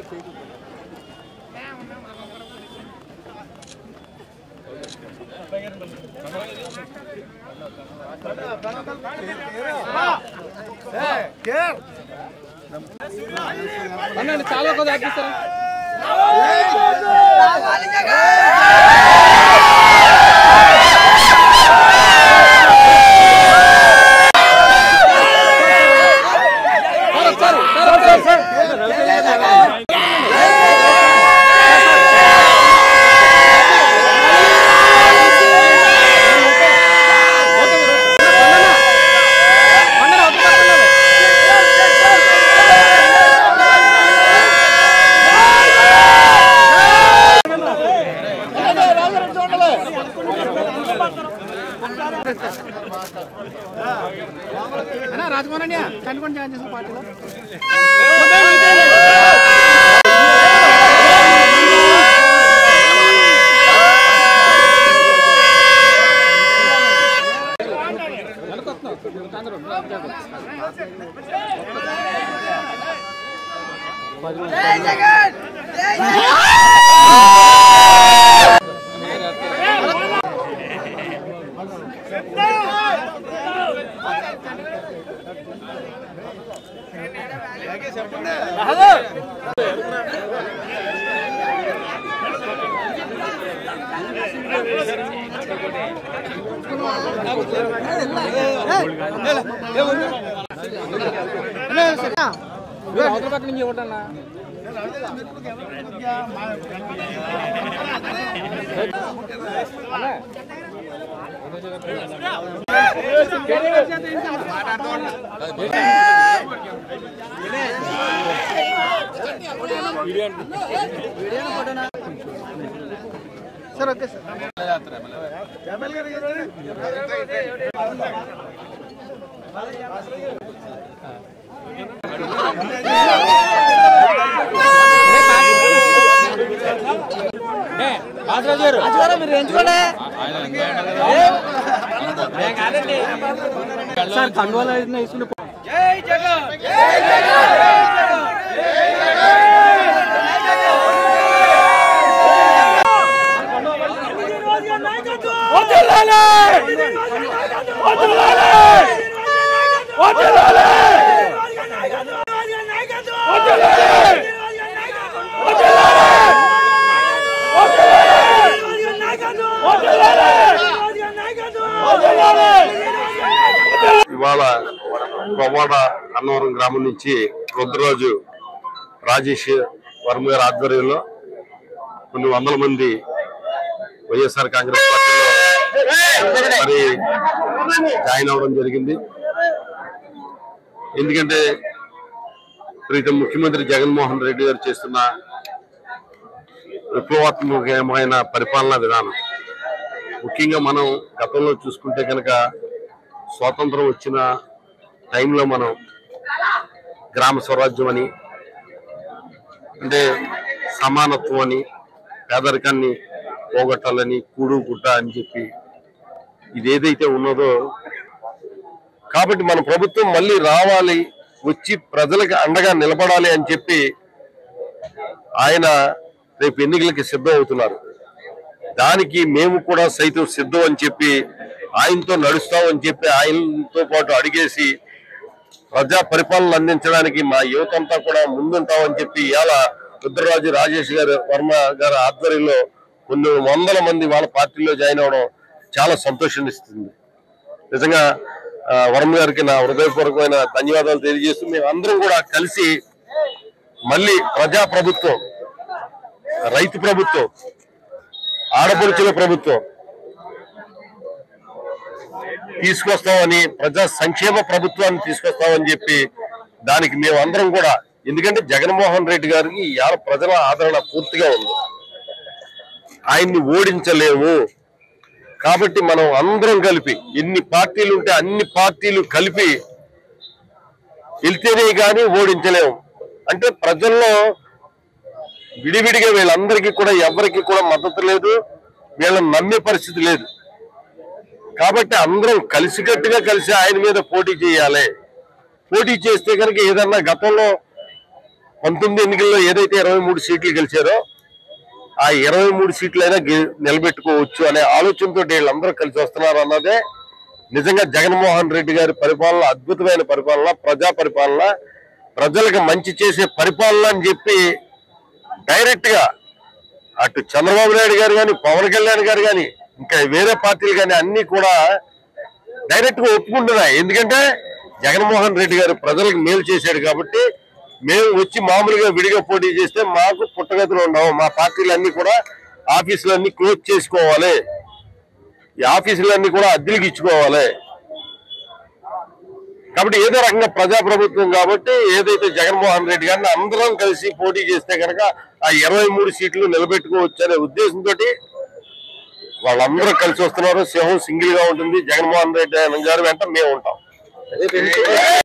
చాలా కొద్ది ఆపిస్తారా రాజమోహన్ కనుకొని జాయిన్ చేసిన పార్టీలో అవతల పక్క నుంచి ఇవ్వటన్నా సార్ ఓకే సార్ మీరు ఎంచుకోండి సార్ కండువాలు వేసుకుని జై జగన్ జై ఇవాళ కొవ్వాడ అన్నవరం గ్రామం నుంచి రుద్రరాజు రాజేష్ వర్మ గారి ఆధ్వర్యంలో కొన్ని వందల మంది వైఎస్ఆర్ కాంగ్రెస్ పార్టీలో మరి జాయిన్ అవడం జరిగింది. ఎందుకంటే ప్రీతం ముఖ్యమంత్రి జగన్మోహన్ రెడ్డి గారు చేస్తున్న విప్లవాత్మకమైన పరిపాలనా విధానం, ముఖ్యంగా మనం గతంలో చూసుకుంటే కనుక స్వాతంత్రం వచ్చిన టైంలో మనం గ్రామ స్వరాజ్యం అని, అంటే సమానత్వం అని, పేదరికాన్ని పోగొట్టాలని, కూడు గుడ్డ అని చెప్పి ఇదేదైతే ఉన్నదో, కాబట్టి మన ప్రభుత్వం మళ్ళీ రావాలి, వచ్చి ప్రజలకు అండగా నిలబడాలి అని చెప్పి ఆయన రేపు ఎన్నికలకి సిద్ధం అవుతున్నారు. దానికి మేము కూడా సైతం సిద్ధం అని చెప్పి ఆయనతో నడుస్తామని చెప్పి ఆయనతో పాటు అడిగేసి ప్రజా పరిపాలన అందించడానికి మా యువత అంతా కూడా ముందుంటామని చెప్పి ఇవాళ రుద్రరాజు రాజేష్ గారు వర్మ గారి ఆధ్వర్యంలో కొన్ని వందల మంది వాళ్ళ పార్టీలో జాయిన్ అవడం చాలా సంతోషాన్ని ఇస్తుంది. నిజంగా వర్మ గారికి నా హృదయపూర్వకమైన ధన్యవాదాలు తెలియజేస్తూ మేమందరం కూడా కలిసి మళ్ళీ ప్రజా ప్రభుత్వం, రైతు ప్రభుత్వం, ఆడపడుచుల ప్రభుత్వం తీసుకొస్తామని, ప్రజా సంక్షేమ ప్రభుత్వాన్ని తీసుకొస్తామని చెప్పి దానికి మేమందరం కూడా, ఎందుకంటే జగన్మోహన్ రెడ్డి గారికి ఇవాళ ప్రజల ఆదరణ పూర్తిగా ఉంది, ఆయన్ని ఓడించలేము. కాబట్టి మనం అందరం కలిపి, ఎన్ని పార్టీలు ఉంటే అన్ని పార్టీలు కలిపి వెళ్తేనే కానీ ఓడించలేము. అంటే ప్రజల్లో విడివిడిగా వీళ్ళందరికీ కూడా ఎవరికి కూడా మద్దతు లేదు, వీళ్ళని నమ్మే పరిస్థితి లేదు. కాబట్టి అందరం కలిసికట్టుగా కలిసి ఆయన మీద పోటీ చేయాలి. పోటీ చేస్తే కనుక ఏదన్నా గతంలో 19 ఎన్నికల్లో ఏదైతే 23 సీట్లు గెలిచారో ఆ 23 సీట్లైనా నిలబెట్టుకోవచ్చు అనే ఆలోచనతో వీళ్ళందరూ కలిసి వస్తున్నారు అన్నదే నిజంగా జగన్మోహన్ రెడ్డి గారి పరిపాలన అద్భుతమైన పరిపాలన, ప్రజా పరిపాలన, ప్రజలకు మంచి చేసే పరిపాలన అని చెప్పి డైరెక్ట్ గా అటు చంద్రబాబు నాయుడు గారు కానీ, పవన్ కళ్యాణ్ గారు కానీ, ఇంకా వేరే పార్టీలు కానీ అన్ని కూడా డైరెక్ట్ గా ఒప్పుకుంటున్నాయి. ఎందుకంటే జగన్మోహన్ రెడ్డి గారు ప్రజలకు మేలు చేశాడు కాబట్టి. మేము వచ్చి మామూలుగా విడిగా పోటీ చేస్తే మాకు పుట్టగతులు ఉండవు. మా పార్టీలన్నీ కూడా ఆఫీసులన్నీ క్లోజ్ చేసుకోవాలి, ఈ ఆఫీసులన్నీ కూడా అద్దెలకు ఇచ్చుకోవాలి. కాబట్టి ఏదో రకంగా ప్రజాప్రభుత్వం కాబట్టి ఏదైతే జగన్మోహన్ రెడ్డి గారిని అందరం కలిసి పోటీ చేస్తే కనుక ఆ 23 సీట్లు నిలబెట్టుకోవచ్చు అనే ఉద్దేశంతో వాళ్ళందరూ కలిసి వస్తున్నారు. సింహం సింగిల్ గా ఉంటుంది. జగన్మోహన్ రెడ్డి గారి వెంట మేము ఉంటాం.